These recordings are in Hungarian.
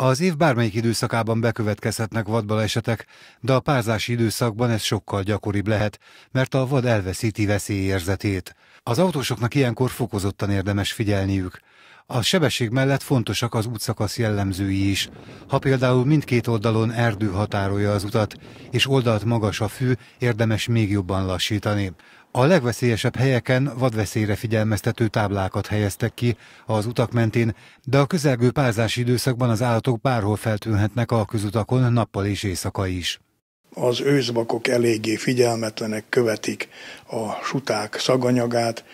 Az év bármelyik időszakában bekövetkezhetnek vadbalesetek, de a párzási időszakban ez sokkal gyakoribb lehet, mert a vad elveszíti veszélyérzetét. Az autósoknak ilyenkor fokozottan érdemes figyelniük. A sebesség mellett fontosak az útszakasz jellemzői is. Ha például mindkét oldalon erdő határolja az utat, és oldalt magas a fű, érdemes még jobban lassítani. A legveszélyesebb helyeken vadveszélyre figyelmeztető táblákat helyeztek ki az utak mentén, de a közelgő párzási időszakban az állatok bárhol feltűnhetnek a közutakon nappal és éjszaka is. Az őszbakok eléggé figyelmetlenek, követik a suták szaganyagát,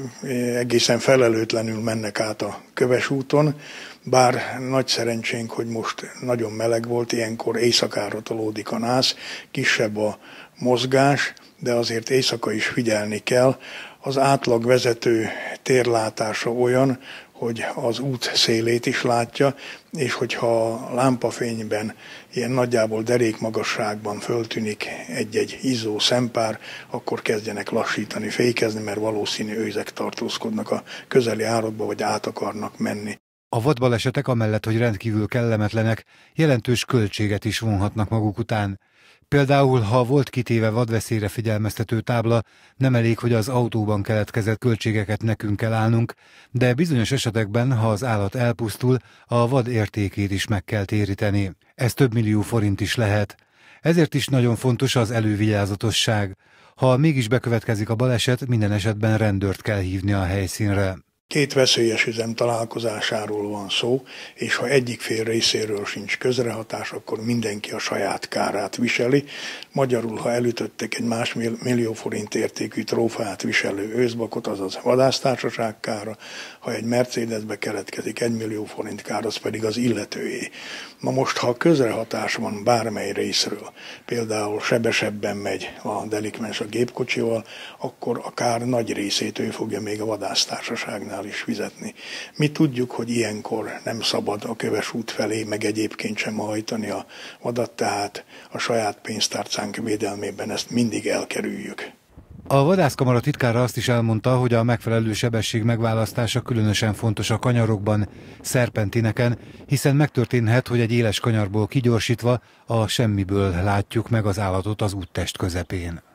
egészen felelőtlenül mennek át a köves úton, bár nagy szerencsénk, hogy most nagyon meleg volt, ilyenkor éjszakára tolódik a nász, kisebb a mozgás, de azért éjszaka is figyelni kell. Az átlag vezető térlátása olyan, hogy az út szélét is látja, és hogyha a lámpafényben ilyen nagyjából derékmagasságban föltűnik egy-egy izzó szempár, akkor kezdjenek lassítani, fékezni, mert valószínű őzek tartózkodnak a közeli árokba, vagy át akarnak menni. A vadbalesetek amellett, hogy rendkívül kellemetlenek, jelentős költséget is vonhatnak maguk után. Például, ha volt kitéve vadveszélyre figyelmeztető tábla, nem elég, hogy az autóban keletkezett költségeket nekünk kell állnunk, de bizonyos esetekben, ha az állat elpusztul, a vad értékét is meg kell téríteni. Ez több millió forint is lehet. Ezért is nagyon fontos az elővigyázatosság. Ha mégis bekövetkezik a baleset, minden esetben rendőrt kell hívni a helyszínre. Két veszélyes üzem találkozásáról van szó, és ha egyik fél részéről sincs közrehatás, akkor mindenki a saját kárát viseli. Magyarul, ha elütöttek egy $1 millió értékű trófeát viselő őszbakot, azaz vadásztársaság kára, ha egy Mercedesbe keletkezik $1 millió kár, az pedig az illetőjé. Na most, ha közrehatás van bármely részről, például sebesebben megy a delikvens a gépkocsival, akkor a kár nagy részét ő fogja még a vadásztársaságnál is fizetni. Mi tudjuk, hogy ilyenkor nem szabad a köves út felé, meg egyébként sem hajtani a vadat, tehát a saját pénztárcánk védelmében ezt mindig elkerüljük. A vadászkamara titkára azt is elmondta, hogy a megfelelő sebesség megválasztása különösen fontos a kanyarokban, szerpentineken, hiszen megtörténhet, hogy egy éles kanyarból kigyorsítva a semmiből látjuk meg az állatot az úttest közepén.